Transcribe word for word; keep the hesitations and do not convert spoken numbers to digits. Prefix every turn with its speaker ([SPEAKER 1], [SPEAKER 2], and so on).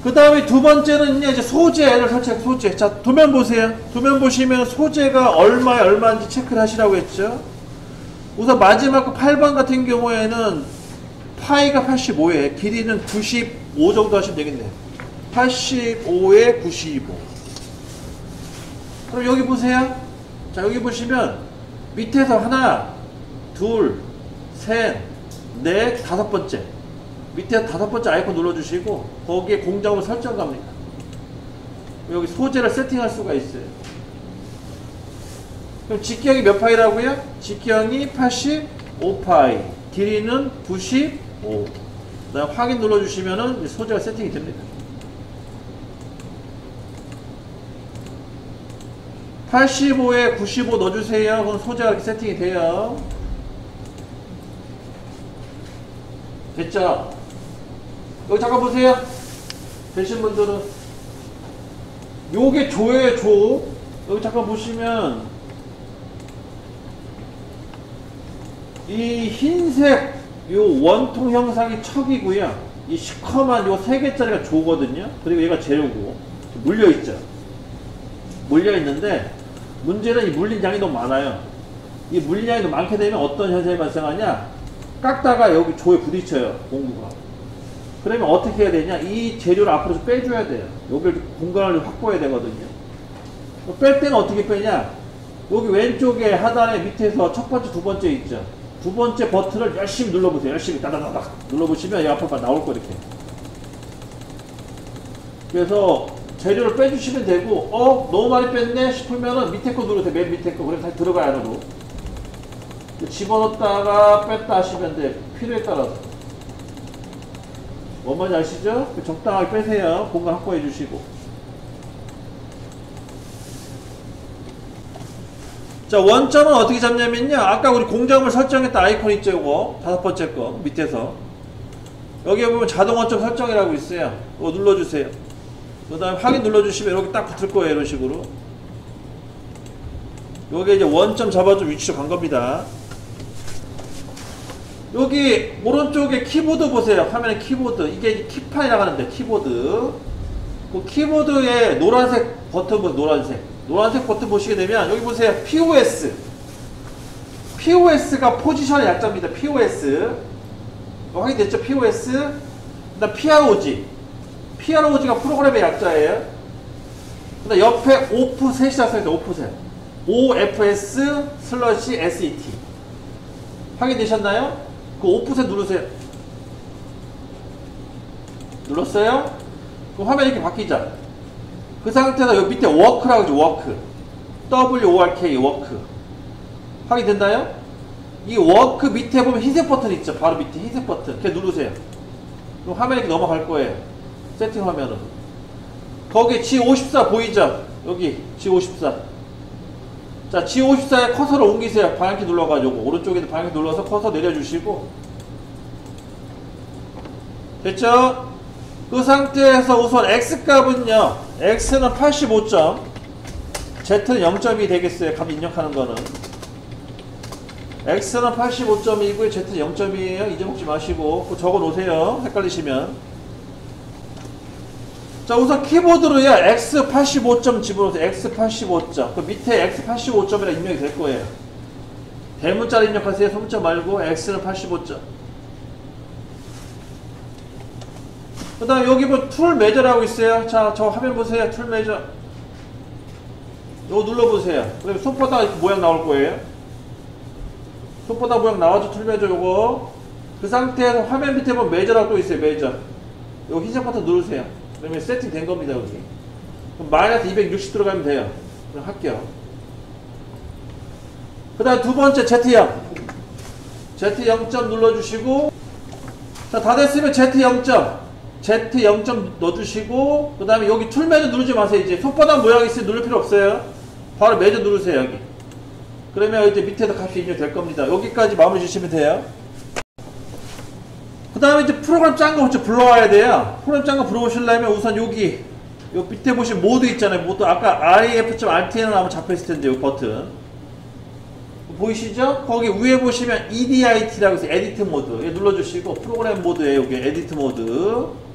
[SPEAKER 1] 그 다음에 두 번째는 이제 소재를 설치할 소재. 자, 도면 보세요. 도면 보시면 소재가 얼마에 얼마인지 체크를 하시라고 했죠. 우선 마지막 거 팔 번 같은 경우에는 파이가 팔십오에 길이는 구십오 정도 하시면 되겠네요. 팔십오에 구십오. 그럼 여기 보세요. 자, 여기 보시면 밑에서 하나, 둘, 셋, 넷, 다섯 번째. 밑에 다섯 번째 아이콘 눌러주시고 거기에 공정을 설정 갑니다. 여기 소재를 세팅할 수가 있어요. 그럼 직경이 몇 파이라고요? 직경이 팔십오 파이, 길이는 구십오. 그다음 확인 눌러주시면은 소재가 세팅이 됩니다. 팔십오에 구십오 넣어주세요. 그럼 소재가 이렇게 세팅이 돼요. 됐죠? 여기 잠깐 보세요. 되신 분들은 요게 조예요, 조. 여기 잠깐 보시면 이 흰색 요 원통 형상이 척이고요. 이 시커먼 요 세 개짜리가 조거든요. 그리고 얘가 재료고 물려있죠. 물려있는데 문제는 이 물린 양이 너무 많아요. 이 물린 양이 너무 많게 되면 어떤 현상이 발생하냐, 깎다가 여기 조에 부딪혀요, 공구가. 그러면 어떻게 해야 되냐, 이 재료를 앞으로 좀 빼줘야 돼요. 여기를 공간을 확보해야 되거든요. 뺄 때는 어떻게 빼냐, 여기 왼쪽에 하단에 밑에서 첫 번째, 두 번째 있죠. 두 번째 버튼을 열심히 눌러보세요. 열심히 따다다닥 눌러보시면 이 앞으로 나올 거 이렇게. 그래서 재료를 빼주시면 되고, 어? 너무 많이 뺐네? 싶으면은 밑에 거 누르세요. 맨 밑에 거. 그래서 다시 들어가야 하고. 집어넣었다가 뺐다 하시면 돼. 필요에 따라서. 뭔 말인지 아시죠? 적당하게 빼세요. 공간 확보해 주시고. 자, 원점은 어떻게 잡냐면요. 아까 우리 공점을 설정했던 아이콘 있죠, 요거. 다섯 번째 거. 밑에서. 여기에 보면 자동 원점 설정이라고 있어요. 이거 눌러주세요. 그 다음에 확인 눌러주시면 이렇게 딱 붙을 거예요. 이런 식으로. 요게 이제 원점 잡아준 위치로 간 겁니다. 여기 오른쪽에 키보드 보세요. 화면에 키보드. 이게 키판이라고 하는데, 키보드. 그 키보드에 노란색 버튼 보세요. 노란색. 노란색 버튼 보시게 되면 여기 보세요. 피오에스. 피오에스가 포지션의 약자입니다. 피오에스. 확인됐죠? 피오에스. 그 다음 피알오지. 피알오지가 프로그램의 약자예요. 그 다음 옆에 오프셋이라고 써있어요. 오프셋. 오에프에스 슬러시 에스이티. 확인되셨나요? 그 오프셋 누르세요. 눌렀어요? 그럼 화면이 이렇게 바뀌죠? 그 상태에서 여기 밑에 워크라고 하죠. 워크. 더블유 오 알 케이 워크. 확인됐나요? 이 워크 밑에 보면 흰색 버튼 있죠. 바로 밑에 흰색 버튼. 그냥 누르세요. 그럼 화면이 이렇게 넘어갈 거예요. 세팅 화면은. 거기 지 오십사 보이죠? 여기 지 오십사. 자, 지 오십사에 커서를 옮기세요. 방향키 눌러가지고 오른쪽에 방향키 눌러서 커서 내려주시고. 됐죠? 그 상태에서 우선 X값은요, X는 팔십오 점, Z는 영 점이 되겠어요. 값 입력하는 거는. X는 팔십오 점이고요, Z는 영 점이에요. 잊어먹지 마시고 그거 적어 놓으세요. 헷갈리시면. 자, 우선 키보드로요, X 팔십오 점 집어넣으세요. X 팔십오 점. 그 밑에 X 팔십오 점이라 입력이 될 거예요. 대문자로 입력하세요. 소문자 말고 X는 팔십오 점. 그 다음 여기 뭐 툴 매저라고 있어요. 자, 저 화면 보세요. 툴 매저. 요거 눌러보세요. 그럼 손바닥 모양 나올 거예요. 손바닥 모양 나와서 툴 매저 요거. 그 상태에서 화면 밑에 보면 매저라고 또 있어요. 매저. 요거 흰색 버튼 누르세요. 그러면 세팅 된 겁니다. 여기. 그럼 마이너스 이백육십 들어가면 돼요. 그럼 할게요. 그 다음 두 번째 제트 영. 제트 영 점 눌러주시고. 자, 다 됐으면 제트 영 점. 제트 영 점 넣어주시고, 그 다음에 여기 툴 매저 누르지 마세요. 이제 손바닥 모양이 있으면 누를 필요 없어요. 바로 매저 누르세요. 여기. 그러면 이제 밑에서 값이 입력될 겁니다. 여기까지 마무리 주시면 돼요. 그 다음에 이제 프로그램 짠 거 불러와야 돼요. 프로그램 짠 거 불러오시려면 우선 여기 요 밑에 보시면 모드 있잖아요. 모드. 아까 ref.rtn을 하면 잡혀있을 텐데, 요 버튼 보이시죠? 거기 위에 보시면 이디아이티라고 해서 에디트 모드. 눌러주시고 프로그램 모드에 여기 에디트 모드.